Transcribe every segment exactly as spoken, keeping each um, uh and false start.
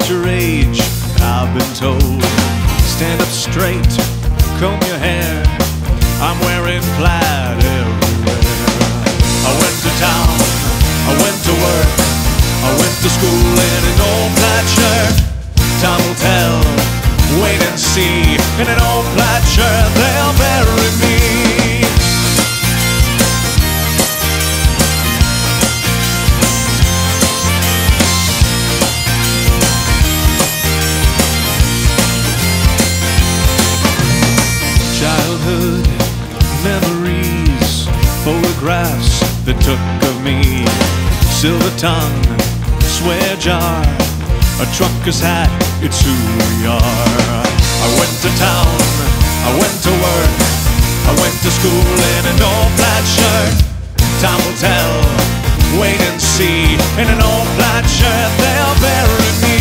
at your age, I've been told. Stand up straight, comb your hair, I'm wearing plaid everywhere. I went to town, I went to work, I went to school in an old plaid shirt. Time will tell, wait and see. In an old plaid shirt they'll bury me. Childhood memories, photographs they took of me. Silver tongue, swear jar, a trucker's hat, it's who we are. I went to town, I went to work, I went to school in an old plaid shirt. Time will tell, wait and see. In an old plaid shirt they'll bury me.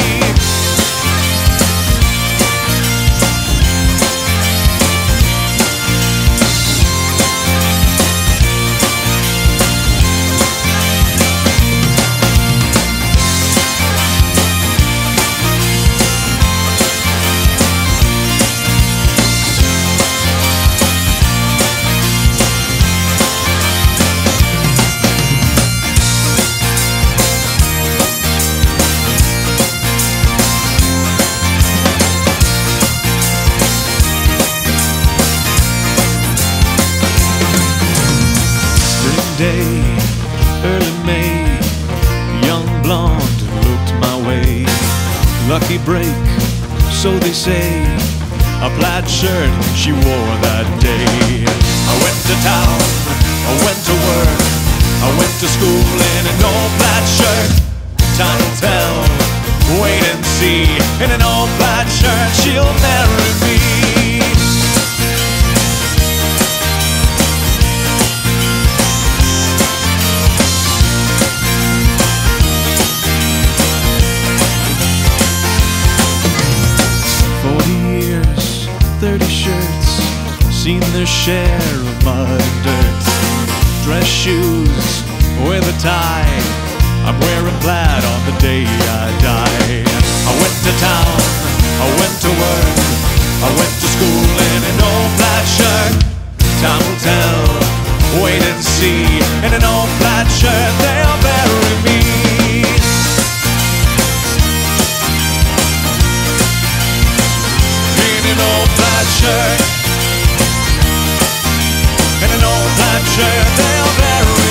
Day, early May, young blonde looked my way. Lucky break, so they say, a plaid shirt she wore that day. I went to town, I went to work, I went to school in an old plaid shirt. Time will tell, wait and see. In an old plaid shirt she'll marry me. Thirty shirts, seen their share of mud dirt. Dress shoes with a tie, I'm wearing plaid on the day I die. I went to town, I went to work, I went to school in an old plaid shirt. Time will tell, wait and see. In an old plaid shirt they'll bury me. In an old plaid shirt, in an old plaid shirt they'll bury me.